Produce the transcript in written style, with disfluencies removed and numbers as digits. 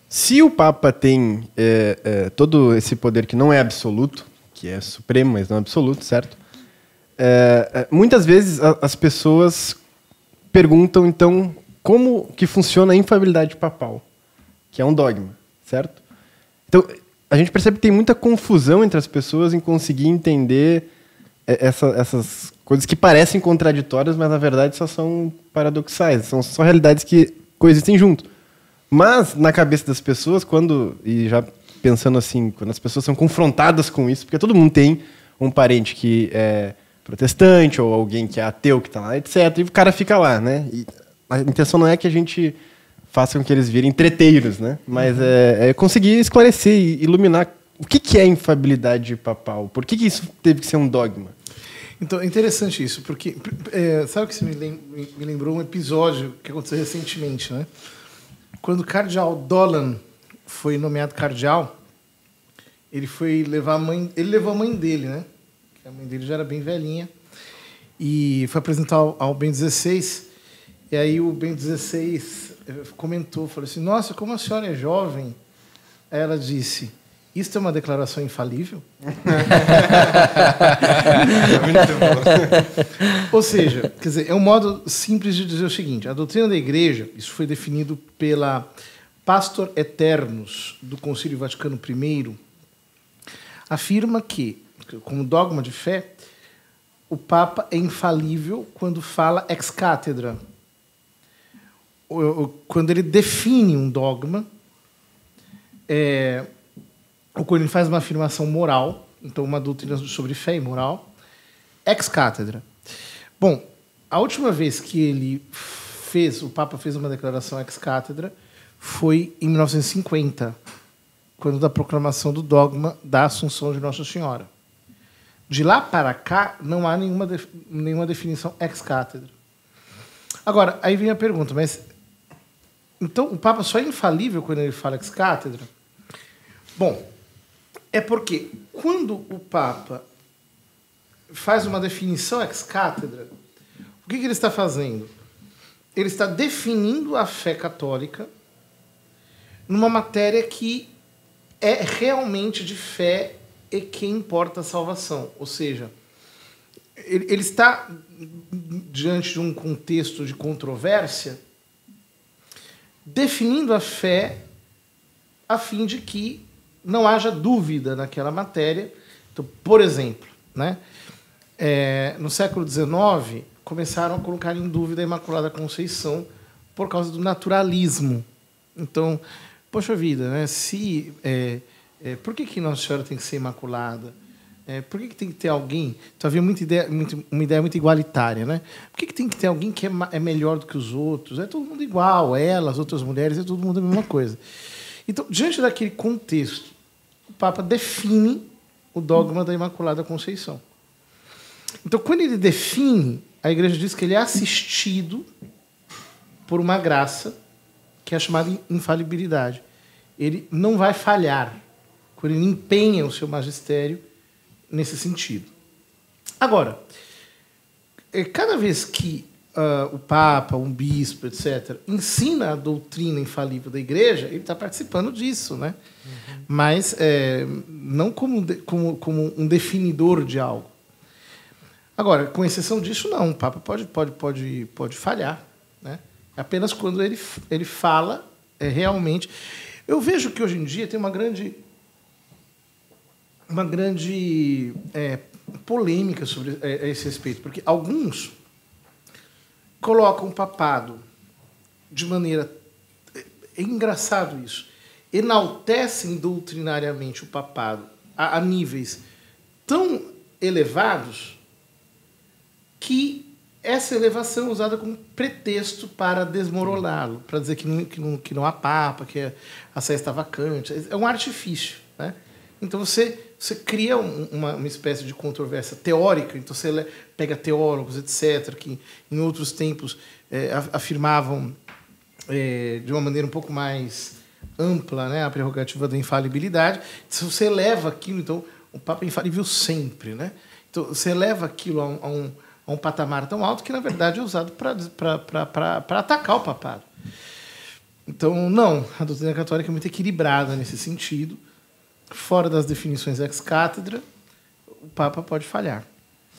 Se o Papa tem todo esse poder que não é absoluto, que é supremo, mas não absoluto, certo? Muitas vezes as pessoas perguntam, então, como que funciona a infalibilidade papal, que é um dogma, certo? Então, a gente percebe que tem muita confusão entre as pessoas em conseguir entender essas coisas que parecem contraditórias, mas na verdade só são paradoxais, são só realidades que coexistem junto. Mas, na cabeça das pessoas, e já pensando assim, quando as pessoas são confrontadas com isso, porque todo mundo tem um parente que é protestante, ou alguém que é ateu, que está lá, etc., e o cara fica lá, né? E a intenção não é que a gente faça com que eles virem treteiros, né? Mas é conseguir esclarecer e iluminar o que é a infalibilidade papal, por que isso teve que ser um dogma? Então, é interessante isso, porque sabe que isso me lembrou um episódio que aconteceu recentemente, né? Quando o cardeal Dolan foi nomeado cardeal, ele foi levar ele levou a mãe dele, né? A mãe dele já era bem velhinha, e foi apresentar ao Bento XVI, e aí o Bento XVI comentou, falou assim: nossa, como a senhora é jovem. Aí ela disse: isto é uma declaração infalível? Ou seja, quer dizer, é um modo simples de dizer o seguinte: a doutrina da Igreja, isso foi definido pela Pastor Eternus do Concílio Vaticano I, afirma que, como dogma de fé, o Papa é infalível quando fala ex cátedra. Quando ele define um dogma, ou quando ele faz uma afirmação moral, então uma doutrina sobre fé e moral, ex cátedra. Bom, a última vez que o Papa fez uma declaração ex cátedra foi em 1950, quando da proclamação do dogma da Assunção de Nossa Senhora. De lá para cá, não há nenhuma definição ex cátedra. Agora, aí vem a pergunta, mas então o Papa só é infalível quando ele fala ex cátedra? Bom, é porque quando o Papa faz uma definição ex cátedra, o que ele está fazendo? Ele está definindo a fé católica numa matéria que é realmente de fé e que importa a salvação. Ou seja, ele está diante de um contexto de controvérsia, definindo a fé a fim de que não haja dúvida naquela matéria. Então, por exemplo, né, no século XIX, começaram a colocar em dúvida a Imaculada Conceição por causa do naturalismo. Então, poxa vida, né, por que Nossa Senhora tem que ser imaculada? Por que tem que ter alguém... Então, havia uma ideia muito igualitária, né? Por que tem que ter alguém que é melhor do que os outros? É todo mundo igual, ela, as outras mulheres, é todo mundo a mesma coisa. Então, diante daquele contexto, o Papa define o dogma da Imaculada Conceição. Então, quando ele define, a Igreja diz que ele é assistido por uma graça que é chamada infalibilidade. Ele não vai falhar quando ele empenha o seu magistério nesse sentido. Agora, cada vez que o Papa, um bispo, etc., ensina a doutrina infalível da Igreja, ele está participando disso, né? Uhum. Mas não como um definidor de algo. Agora, com exceção disso, não. O Papa pode falhar, né? Apenas quando ele fala realmente. Eu vejo que hoje em dia tem uma grande polêmica sobre esse respeito, porque alguns colocam o papado de maneira... É engraçado isso. Enaltecem doutrinariamente o papado a níveis tão elevados que essa elevação é usada como pretexto para desmoroná-lo, para dizer que não há papa, que a sé está vacante. É um artifício, né? Então você cria uma espécie de controvérsia teórica. Então você pega teólogos, etc., que em outros tempos afirmavam de uma maneira um pouco mais ampla, né, a prerrogativa da infalibilidade. Se você eleva aquilo, então o Papa é infalível sempre, né? Então você eleva aquilo a um patamar tão alto que, na verdade, é usado para atacar o papado. Então, não, a doutrina católica é muito equilibrada nesse sentido. Fora das definições ex-cátedra, o Papa pode falhar.